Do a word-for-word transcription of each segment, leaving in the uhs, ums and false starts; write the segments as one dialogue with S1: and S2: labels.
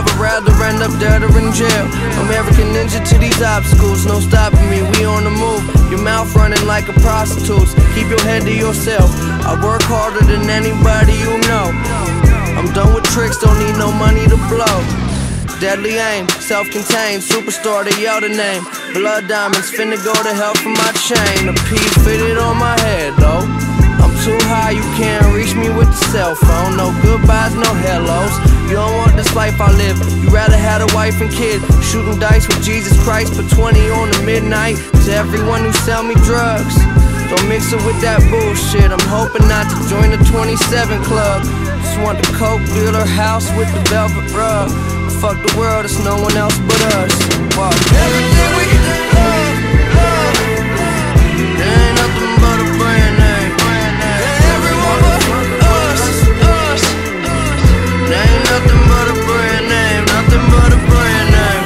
S1: alive, I'd rather end up dead or in jail. American ninja to these obstacles, no stopping me, we on the move. Your mouth running like a prostitute's, keep your head to yourself. I work harder than anybody you know. I'm done with tricks, don't need no money to blow. Deadly aim, self-contained, superstar, they yell the name. Blood diamonds, finna go to hell for my chain. The P fitted on my head though. I'm too high, you can't reach me with the cell phone. No goodbyes, no hellos. You don't want this life I live, you rather had a wife and kid. Shooting dice with Jesus Christ, put twenty on the midnight. To everyone who sell me drugs, don't mix it with that bullshit. I'm hoping not to join the twenty-seven club. Just want the coke dealer house with the velvet rug. Fuck the world, it's no one else but us. Wow. Everything we love, love, there ain't nothing but a brand name. Everyone but us, us. There ain't nothing but a brand name, nothing but a brand name.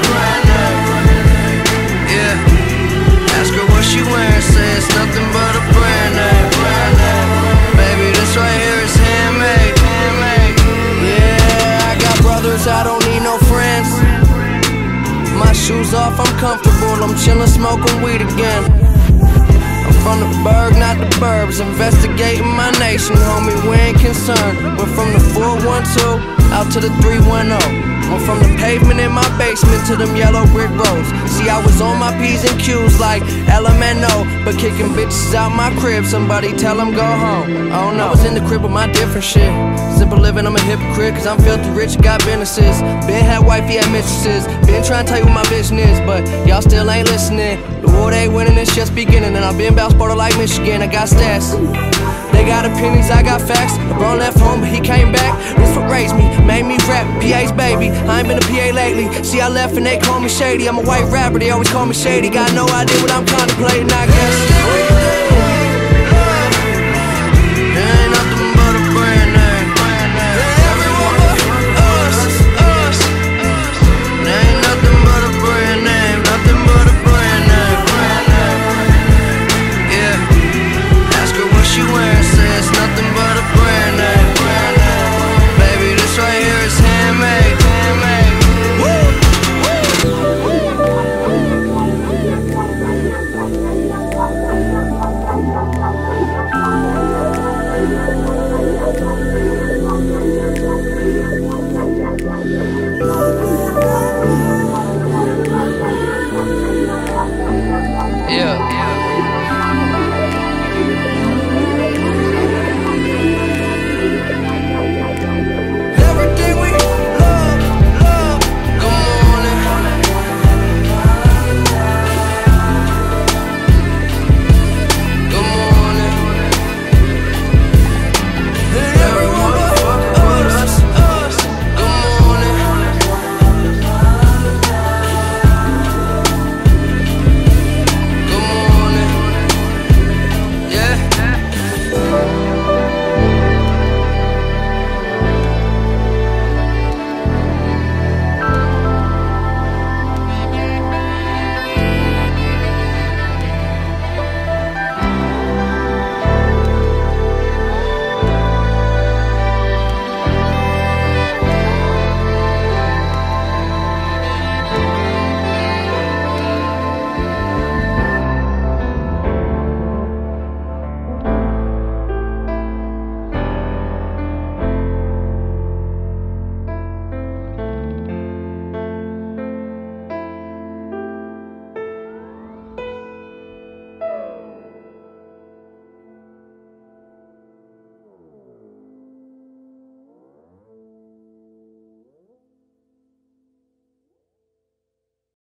S1: Yeah. Ask her what she wearing, say it's nothing but a brand name. Baby, this right here is handmade. Yeah, I got brothers, I don't need no friends. My shoes off, I'm comfortable, I'm chillin', smoking weed again. I'm from the burg, not the burbs, investigating my nation, homie, we ain't concerned. Went from the four one two out to the three one oh. Went from the pavement in my basement to them yellow brick roads. See, I was on my P's and Q's like L M N O, but kicking bitches out my crib, somebody tell them go home. I don't know, I was in the crib with my different shit. Simple living, I'm a hypocrite, cause I'm filthy rich, got businesses. Been had wifey, had mistresses. Been trying to tell you what my vision is, but y'all still ain't listening. The war they winning, it's just beginning, and I've been bout Sparta like Michigan, I got stats. They got opinions, I got facts. LeBron left home, but he came back. This what raised me, made me rap, P A's baby. I ain't been a P A lately. See, I left and they call me shady. I'm a white rapper, they always call me shady. Got no idea what I'm contemplating, I guess.